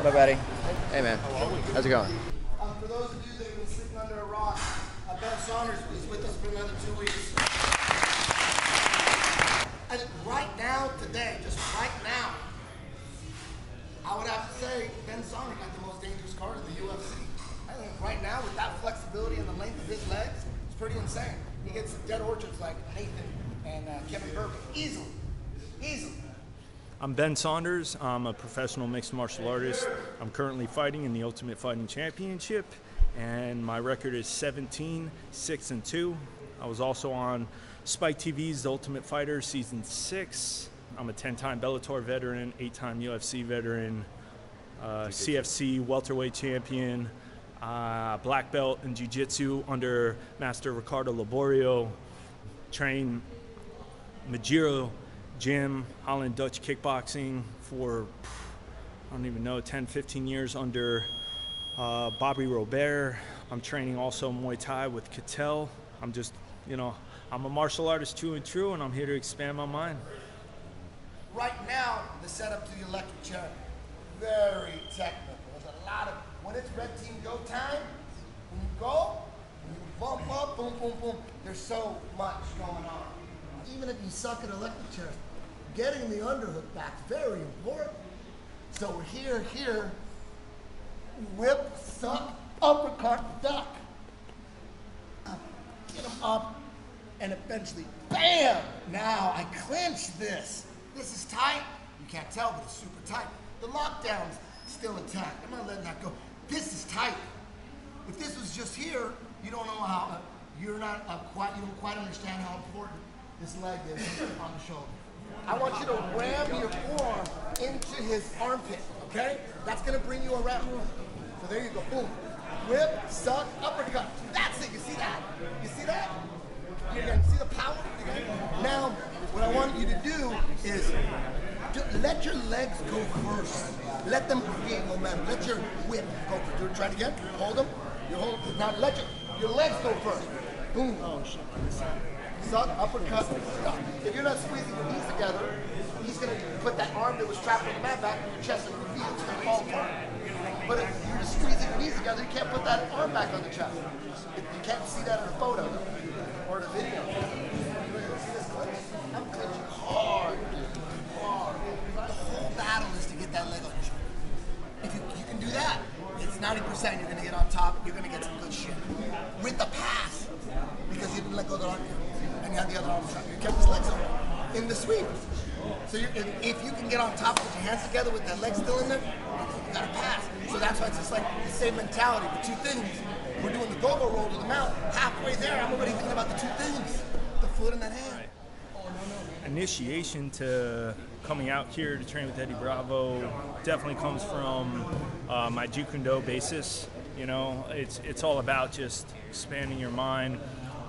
my buddy. Hey, man. How's it going? For those of you that have been sleeping under a rock, Ben Saunders is with us for another 2 weeks. I think right now, today, just right now, I would have to say Ben Saunders got the most dangerous card in the UFC. I think right now, with that flexibility and the length of his legs, it's pretty insane. He gets dead orchards like Nathan and Kevin Burke easily. Easily. I'm Ben Saunders. I'm a professional mixed martial artist. I'm currently fighting in the Ultimate Fighting Championship, and my record is 17-6-2. I was also on Spike TV's The Ultimate Fighter Season 6. I'm a 10-time Bellator veteran, 8-time UFC veteran, CFC welterweight champion, black belt in Jiu-Jitsu under Master Ricardo Laborio, trained Majiro Gym, Holland Dutch kickboxing for, I don't even know, 10, 15 years under Bobby Robert. I'm training also Muay Thai with Kittel. I'm just, I'm a martial artist true and true, and I'm here to expand my mind. Right now, the setup to the electric chair, very technical. There's a lot of, when it's red team go time, when you go, when you bump up, boom, boom, boom, there's so much going on. Even if you suck at electric chairs, getting the underhook back is very important. So we're here, whip, suck, uppercut, duck. Get them up, and eventually, bam! Now I clinch this. This is tight. You can't tell, but it's super tight. The lockdown's still intact. I'm not letting that go. This is tight. If this was just here, you don't know how, you don't quite understand how important this leg is on the shoulder. I want you to ram your forearm into his armpit, okay? That's gonna bring you around. So there you go, boom. Whip, suck, uppercut. That's it, you see that? You see that? You're gonna see the power? Now, what I want you to do is let your legs go first. Let them create momentum. Let your whip go first. Do it, try it again. Hold them. You hold. Now let your legs go first. Boom. Oh shit. Suck, uppercut, stop. If you're not squeezing your knees together, he's going to put that arm that was trapped on the mat back in your chest and your feet. It's going to fall apart. But if you're just squeezing your knees together, you can't put that arm back on the chest. You can't see that in a photo or in a video. See this clinch? I'm clinching hard, dude. Hard. The whole battle is to get that leg off your shoulder. If you can do that, it's 90% you're going to get on top. You're going to get some good shit. With the pass, because you didn't let go of the arm. And you had the other arm shot. You kept his legs open in the sweep. So if you can get on top, put your hands together with that leg still in there, you got to pass. So that's why it's just like the same mentality. The two things. We're doing the go-go roll to the mount. Halfway there, I'm already thinking about the two things. The foot and that hand. Right. Initiation to coming out here to train with Eddie Bravo definitely comes from my Jeet Kune basis. It's all about just expanding your mind.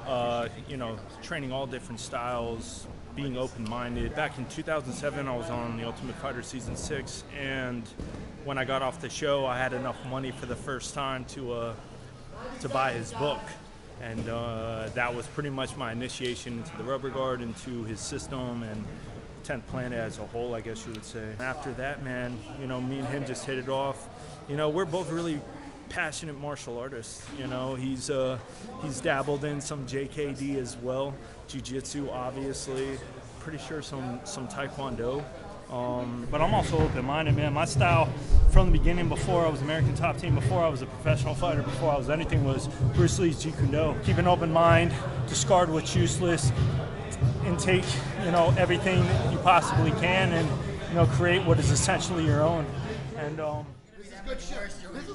Training all different styles, being open-minded. Back in 2007, I was on The Ultimate Fighter Season 6, and when I got off the show, I had enough money for the first time to buy his book. And that was pretty much my initiation into the rubber guard, into his system, and 10th Planet as a whole, I guess you would say. After that, man, me and him just hit it off. We're both really passionate martial artists. He's dabbled in some JKD as well, Jiu-Jitsu obviously, pretty sure some Taekwondo. But I'm also open-minded, man. My style from the beginning, before I was American Top Team, before I was a professional fighter, before I was anything, was Bruce Lee's Jeet Kune. Keep an open mind, discard what's useless, and take everything you possibly can, and create what is essentially your own. And this is good shit.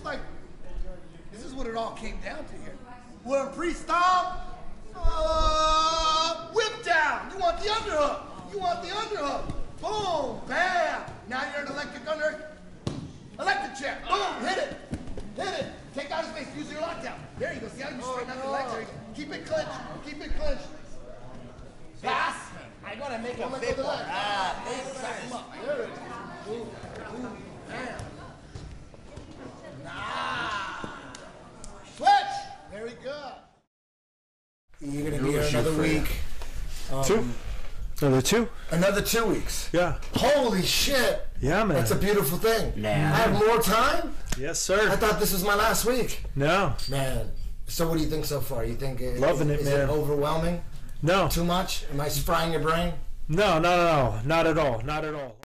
This is what it all came down to here. We're in freestyle. Whip down. You want the underhook. You want the underhook. Boom, bam. Now you're an electric electric chair. Boom, hit it. Hit it. Take out his face. Use your lockdown. There you go. See how you straighten out your legs? There you go. Keep it clenched. Keep it clenched. Pass. I gotta make a big one. There it is. Boom, boom, bam. Switch. Very good. You're gonna be here another week. Another 2? Another 2 weeks. Yeah. Holy shit. Yeah, man. That's a beautiful thing. Nah. I have more time? Yes, sir. I thought this was my last week. No. Man. So what do you think so far? You think Loving it, is man. it overwhelming? No. Too much? Am I frying your brain? No. Not at all. Not at all.